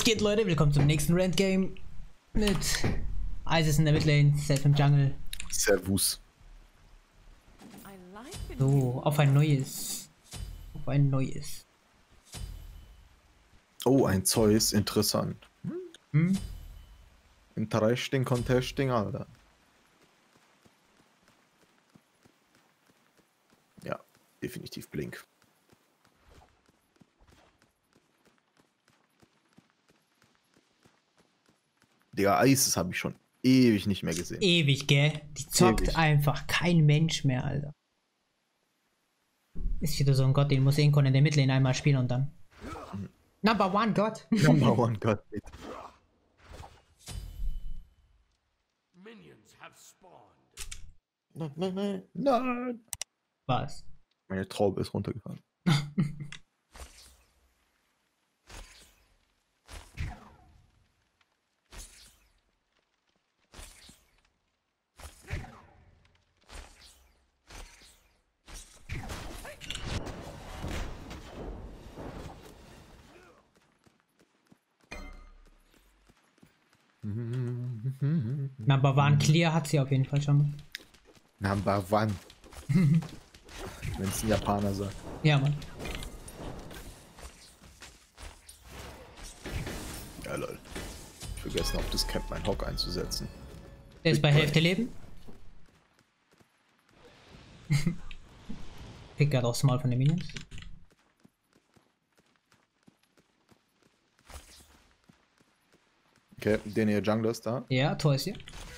Geht, Leute, willkommen zum nächsten Rant-Game mit Isis in der Midlane, Seth im Jungle. Servus. So, auf ein neues. Auf ein neues. Oh, ein Zeus, interessant. Hm? Interesting contesting, Alter. Ja, definitiv Blink. Digga, Isis habe ich schon ewig nicht mehr gesehen. Ewig, gell? Die zockt Ewig. einfach kein Mensch mehr, Alter. Ist wieder so ein Gott, den muss Inkon in der Midlane einmal spielen und dann. Number one Gott. Number one God. Minions have spawned. Nein. Was? Meine Traube ist runtergefallen. Number one Clear hat sie auf jeden Fall schon. Number one. Wenn es ein Japaner sagt. Ja, Mann. Ja, lol. Ich vergessen, auf das Camp mein Hock einzusetzen. Der ist bei Hälfte Leben. Pick gerade aufs Maul von den Minions. Okay, den ihr Jungler ist da. Ja, Tor ist hier.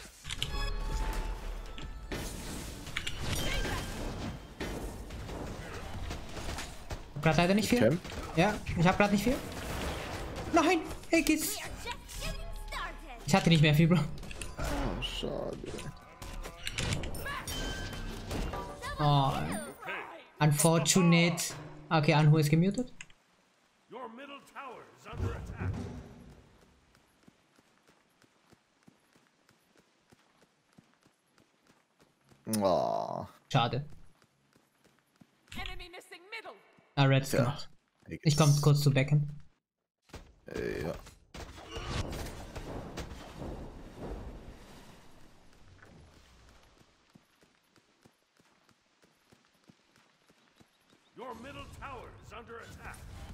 Hab grad leider nicht viel. Camp. Ja, ich hab grad nicht viel. Nein, hey, geht's. Ich hatte nicht mehr viel, Bro. Oh, schade. Oh. Unfortunate. Okay, Anhu ist gemutet. Your middle tower is under attack. Oh. Schade. Enemy missing middle. Ah, Red's Ja. gemacht. Ich komm kurz zu Becken. Ja. Your middle tower is under attack.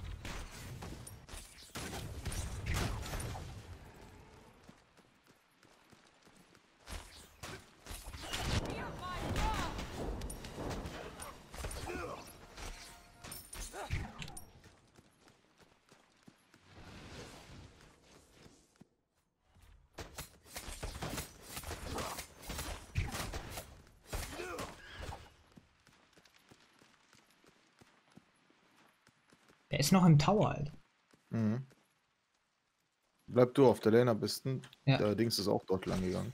Der ist noch im Tower, Alter. Mhm. Bleib du auf der Lane am besten. Ja. Der Dings ist auch dort lang gegangen.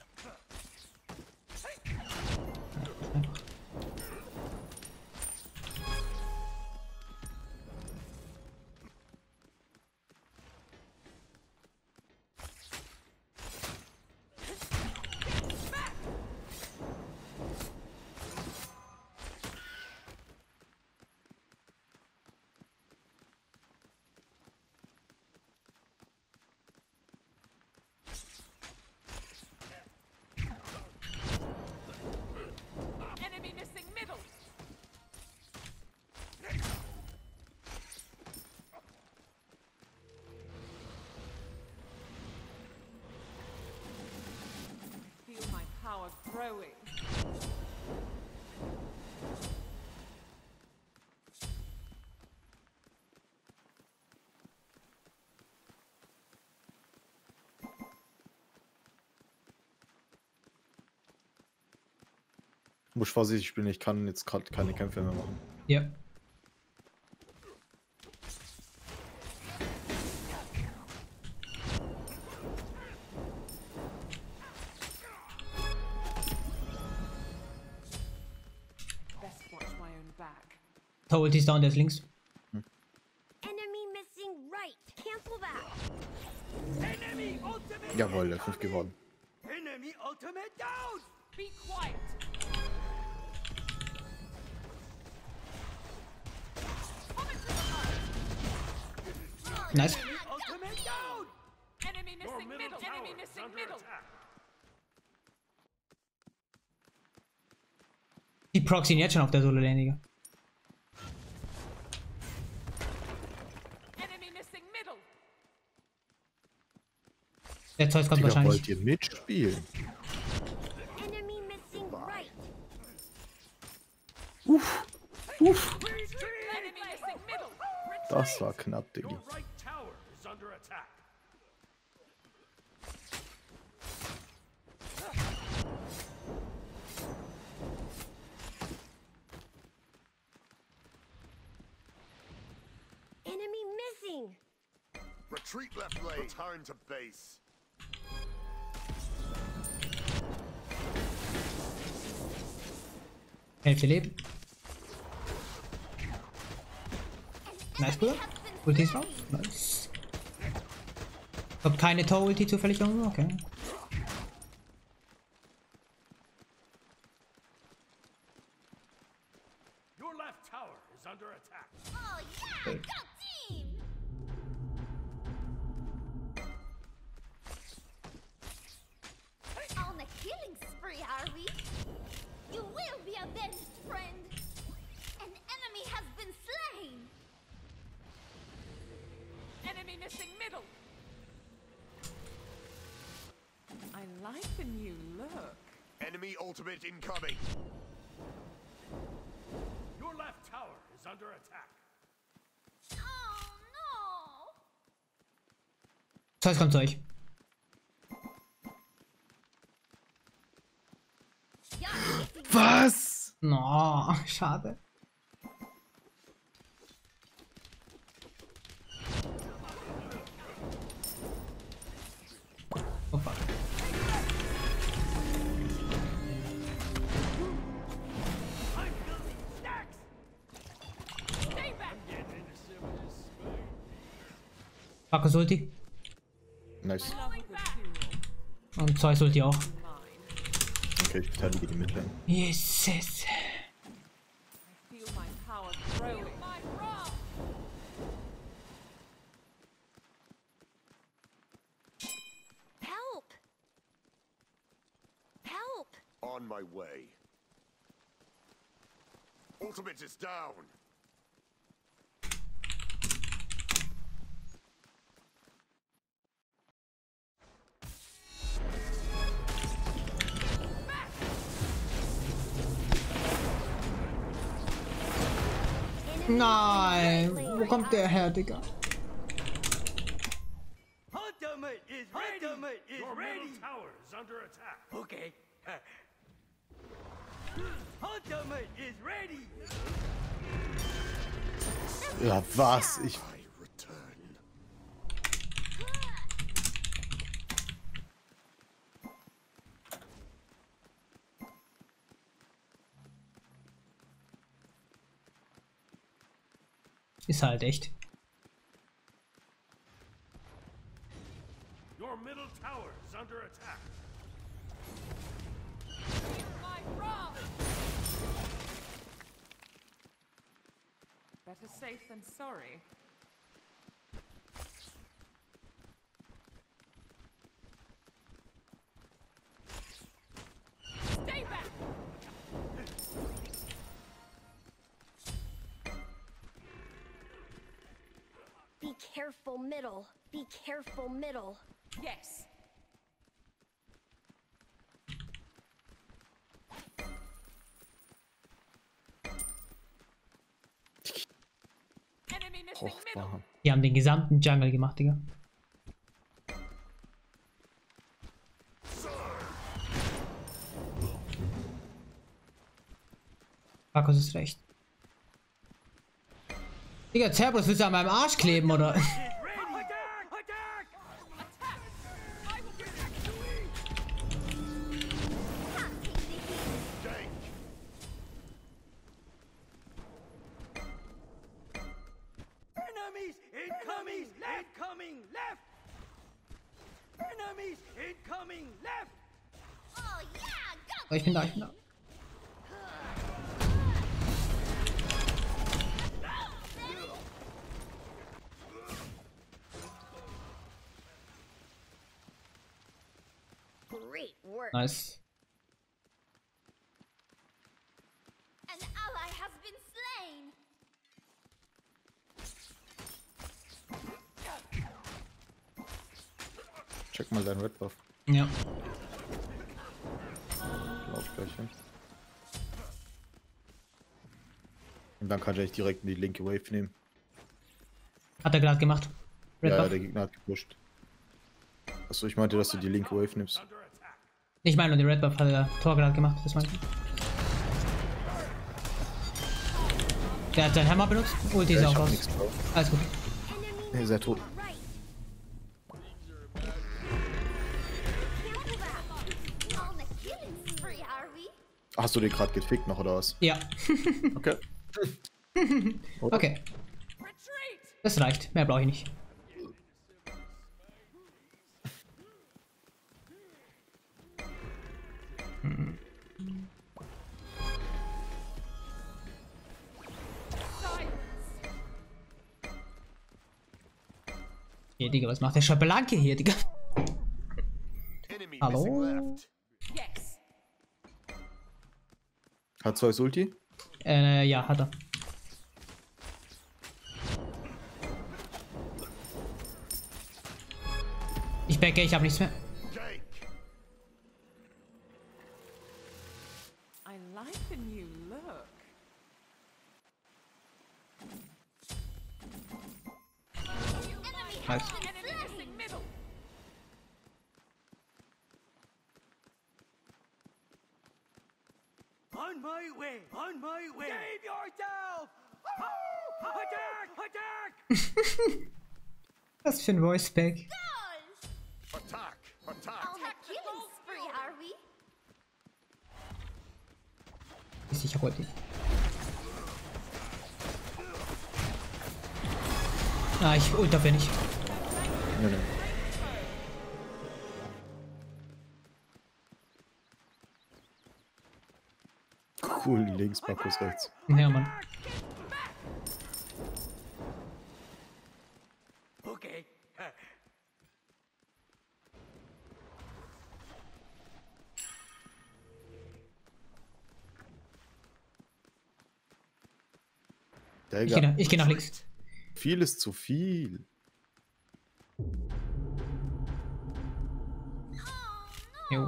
Enemy missing middle. Feel my power growing. Muss vorsichtig spielen, ich kann jetzt gerade keine Kämpfe mehr machen. Ja. Best watch my own back. Ult ist down, der ist links. Enemy missing right. Cancel that. Enemy ultimate. Jawohl, der 5 geworden. Enemy ultimate down. Be quiet. Nice. Ultimate down. Die proxyen jetzt schon auf der Solo-Lane, Digga. Enemy missing middle. Der Zeus kommt Digga, wahrscheinlich. wollt ihr mitspielen? Enemy missing right. Enemy missing middle. Das war knapp, Digga. Your right tower is under attack. Enemy missing. Retreat left lane. Return to base. Hälfte Leben. Nice, Bruder. Ulti ist drauf. Nice. Kommt keine Tor-Ulti zufällig irgendwo? Okay. Your left tower is under attack. Oh yeah, go team! On a killing spree, are we? You will be avenged, friend. An enemy has been slain. Enemy missing middle. I like the new look. Enemy ultimate incoming. Your left tower is under attack. Oh no! Zeus kommt zu euch. Was? No, schade. Oh fuck. Stay back. Markus Ulti. Nice. Love a good duel. Und Zeus Ulti auch. Mine. Okay, ich verteidige die Midlane. Yes. I feel my power growing. My wrath. Help! Help! On my way. Ultimate is down. Nein, wo kommt der her, Digga? Ultimate is ready. Ultimate is Your ready. Middle tower is under attack. Okay. Ultimate is ready. Ja, was? Ich. I return. Ist halt echt. Your middle tower is under attack. My wrath. Better safe than sorry. Stay back. Be careful, middle. Be careful, middle. Yes. Enemy missing middle. Brauchbar. Die haben den gesamten Jungle gemacht, Digga. Markus ist recht. Digga, Cerberus, willst du an meinem Arsch kleben, oder? Is ready. Attack! Attack! Attack. I will protect you. Can't take the heat. Dank. Enemies incoming left. Incoming left. Enemies incoming left. Oh yeah, go! Oh, ich bin da, ich bin da. Great work. Nice. has been slain. Check mal deinen Red Buff. Ja. Lauf gleich hin. Und dann kann ich eigentlich direkt in die linke Wave nehmen. Hat er gerade gemacht. Red Ja, Buff. der Gegner hat gepusht. Achso, ich meinte, dass du die linke Wave nimmst. Ich meine, nur den Red Buff hat der Tor gerade gemacht. Das meinte ich. Der hat seinen Hammer benutzt. Ulti ist Ja, auch ich hab raus. nichts drauf. Alles gut. Nee, ihr seid tot. Right. On a killing spree, are we? Hast du den gerade gefickt noch oder was? Ja. Okay. Okay. Retreat! Das reicht. Mehr brauche ich nicht. Silence! Hier, Digga, was macht der Schabelanke hier, Digga? Enemy Hallo? missing left. Yes! Hat Zeus Ulti? Ja, hat er. Ich backe, ich habe nichts mehr. Gank. I like the new look. Enemy Nice. has been Enemy slain. missing middle. On my way! On my way! Save yourself! Oh! Attack! Attack! Was für ein Voice Pack. Goals. Attack! Attack! On a killing spree, are we? Ist sicher Ulti. Ah, ich ult dafür nicht. Nee, nee. Cool, links, Markus rechts. Ja, Mann. Okay. Digga, Ich geh nach links. viel ist zu viel. Jo.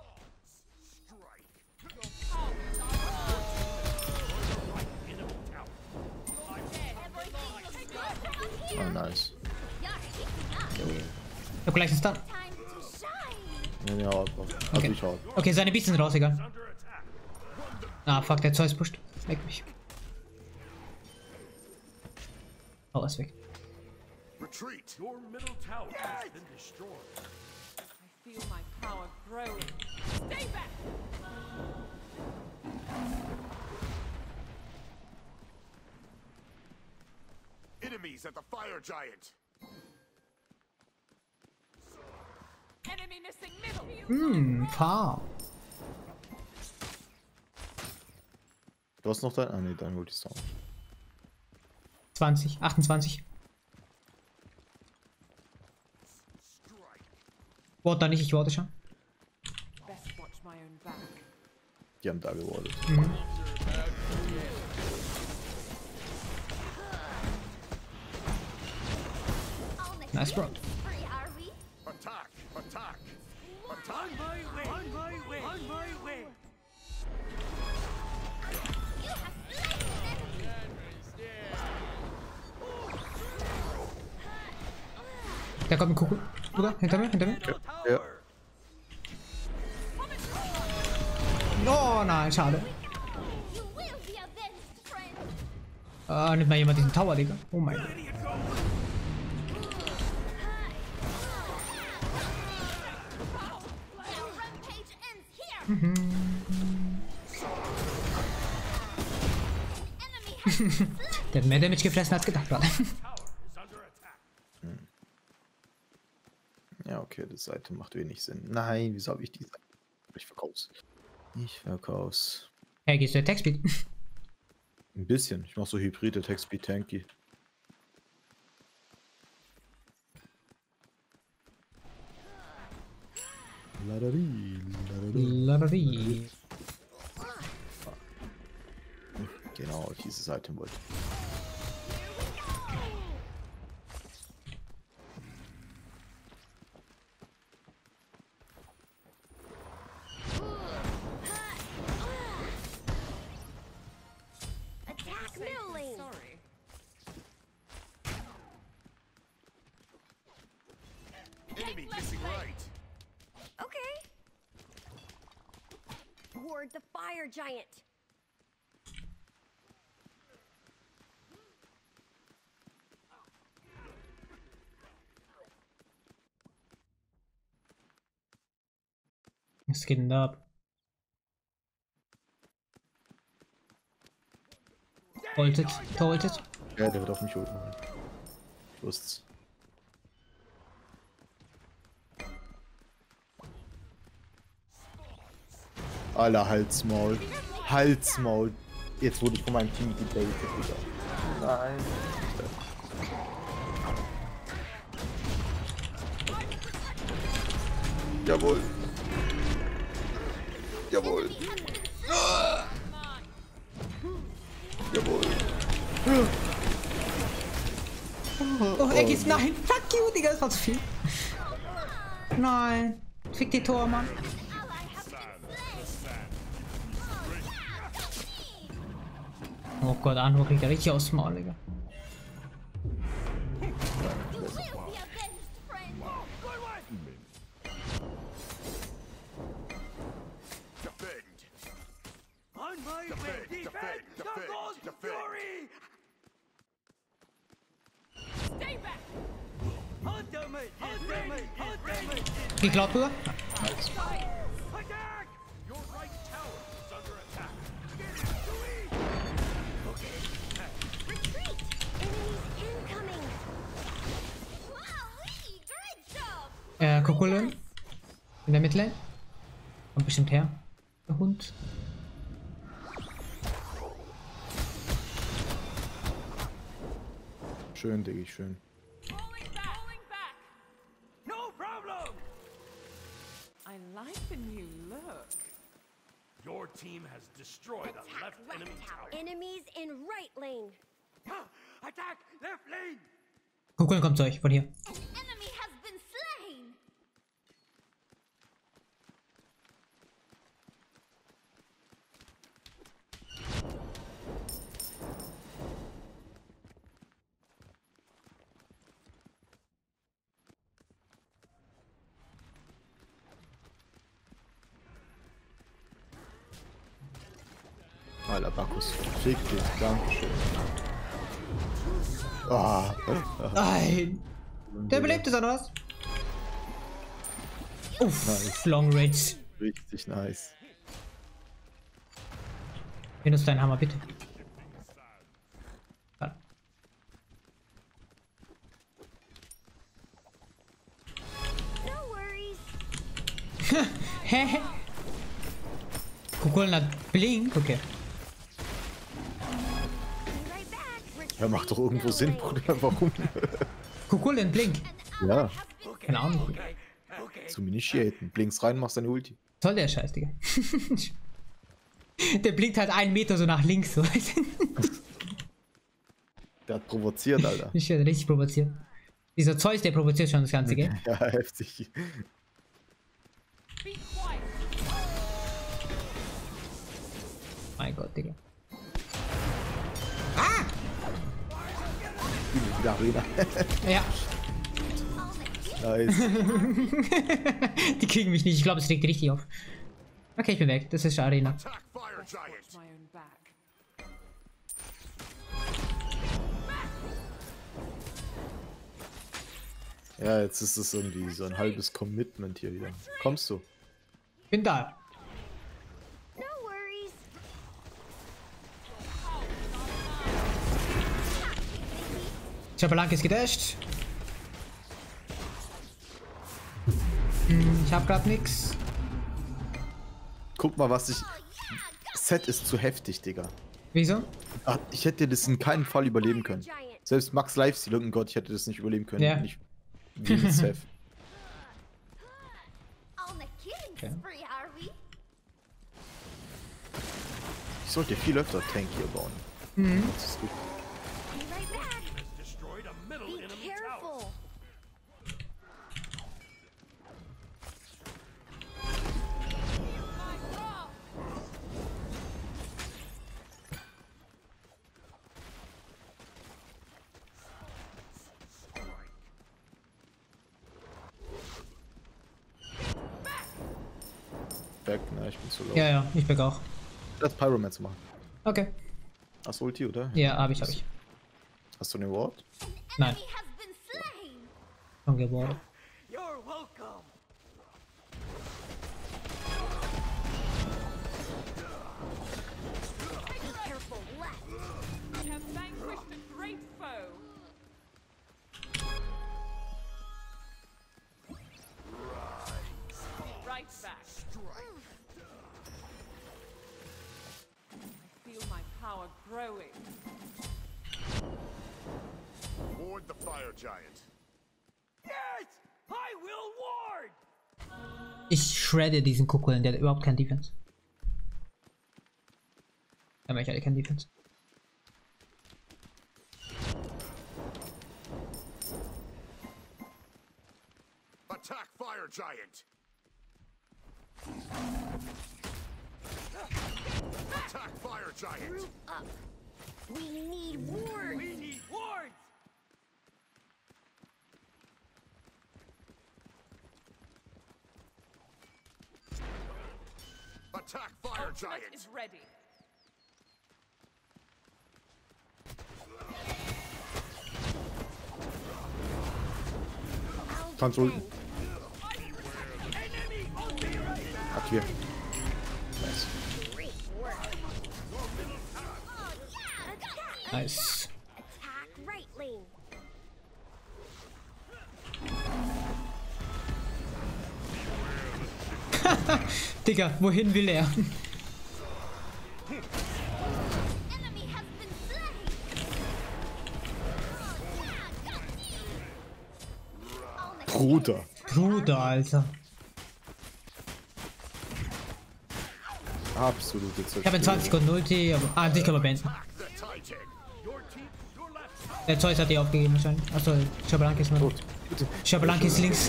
Ah, nice. You're heating up. Ich hab gleich einen Stun. Time to shine. Nee, nee, haut drauf. Also Okay. ich haut. Okay, seine Beats sind raus, egal. Under attack. Ah, fuck, der Zeus pusht. Leck mich. Oh, ist weg. Retreat! Your middle tower has been destroyed. I feel my power growing. Stay back! Enemies at the fire giant! Enemy missing middle. Farm. Du hast noch dein. Ah, nee, dein Ulti ist down. 20, 28. Warte da nicht, ich warte schon. Best watch my own back. Die haben da gewartet. On a Nice, bro. killing spree, are we? Attack! Attack! On Attack! my way! On my way! On my way! You have slain an enemy. Der kommt mit Kuckuck. Bruder, hinter mir, hinter mir. Ja. Oh nein, schade. You will be avenged, friend. Nimmt mal jemand diesen Tower, Digga. Oh mein Gott. Your rampage ends here. An enemy has been slain. Der hat mehr Damage gefressen als gedacht, gerade. Tower is under attack. Ja, okay, die Seite macht wenig Sinn. Nein, wieso habe ich die Seite? Ich verkauf's. Ich verkauf's. Hey, gehst du Attack Speed? Ein bisschen. Ich mach so Hybride, Text-Speed, Tanky. Ladari, ladari. Ladadi. Genau, dieses Item wollte ich. Attack middle lane. Sorry. Enemy missing right. Okay. Ward the fire giant. Was geht denn da ab? Voltet, tortet. Ja, der wird auf mich ulten. Ich wusste's. Alter, Halsmaul. Halsmaul. Jetzt wurde ich von meinem Team gebaitet wieder. Nein. Jawohl. Jawohl. Jawohl. Oh, Eggis, nein! Fuck you, Digga, das war zu viel. Nein. Fick die Tor, Mann. Oh Gott, Anno kriegt ja richtig aufs Maul, Digga. You will be avenged, friend. Defend. On my way. Defend, Defend. defend, The defend, Ghost defend. Fury. Stay back. Ultimate. Ultimate. Ultimate. Geglaubt, Bruder? Attack. Your right tower is under attack. Retreat. Enemies incoming. Wowee, great job. Kukulön. In der Midlane. Kommt bestimmt her. Der Hund. Schön, Diggi, schön. Falling back. Falling back. No problem. I like the new look. Your team has destroyed the left enemy tower. Enemies in right lane. Attack left lane. Kukulön kommt zu euch, von hier. An enemy has been slain. Alter, Bacchus. Fick dich, Dankeschön. Ah, Nein. Der belebt es, oder was? Uff, Nice. Long Range. richtig nice. Benutzt deinen Hammer, bitte. Ah. No worries. Hä? Kukulön hat Blink? Okay. Be right back. Ja, macht doch irgendwo Sinn, Bruder. Warum? Kukulön, Blink. Ja, Keine Ahnung. zum Initiaten. Blinks rein, machst deine Ulti. Soll der Scheiß, Digga. Der blinkt halt 1 Meter so nach links. So. Der hat provoziert, Alter. Ich werde richtig provoziert. Dieser Zeus, der provoziert schon das ganze Game. Ja, heftig. Be quiet. Mein Gott, Digga. Die Arena. Ja, Nice. die kriegen mich nicht. Ich glaube, es liegt richtig auf. Okay, ich bin weg. Das ist die Arena. Attack fire giant. My own back. Ja, jetzt ist es irgendwie so ein halbes Commitment hier wieder. Kommst du? Bin da. No worries. Ich habe lang ist gedasht. Ich habe gerade nix. Guck mal, was ich... Set ist zu heftig, Digga. Wieso? Ach, ich hätte das in keinem Fall überleben können. Selbst Max Lifesteal, oh Gott, ich hätte das nicht überleben können. Ja. Nicht wie mit Seth. On a killing Okay. spree, are we? Ich sollte viel öfter Tank hier bauen. Das ist gut. Be right back. Destroyed a middle Be enemy tower. careful. My wrath! Back, ne, ich bin zu low. Ja, ja, ich back auch. Lass Pyromancer machen. Okay. Hast du Ulti, oder? Ja, hab ich. Hast du den Ward? Nein, Enemy has been slain. schon gebordet. You're welcome. Be careful left. We have vanquished a great foe. Right back. I feel my power growing. Ward the fire giant. Yes! I will ward! Ich shredde diesen Kuckuck, der hat überhaupt kein Defense. Er macht ja kein Defense. Attack fire giant. Attack fire giant. Up. We need wards. We need wards! Attack fire Ultimate giant. is ready. Kannst ulten. Enemy on me right now! Aktivier. Nice. Great work. Oh, yeah. Nice. Attack right lane. Digga, wohin will er? Enemy has been slain. Oh, yeah. Got you. All the Bruder. Bruder, Alter. Absolute Ich habe in 20 Sekunden Ulti, aber... Ah, dich kann man beenden. Attack the titan. Your team, your left. Der Zeus hat die aufgegeben wahrscheinlich. Achso, Schabalank ist Tot. Bitte. Schabalank ist links.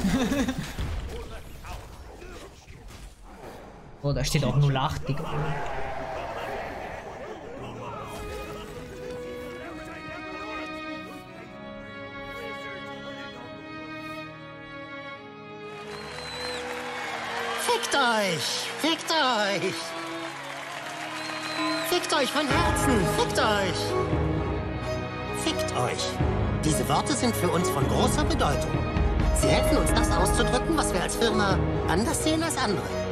Oh, da steht auch 08, Digga. Fickt euch! Fickt euch! Fickt euch von Herzen! Fickt euch! Fickt euch! Diese Worte sind für uns von großer Bedeutung. Sie helfen uns, das auszudrücken, was wir als Firma anders sehen als andere.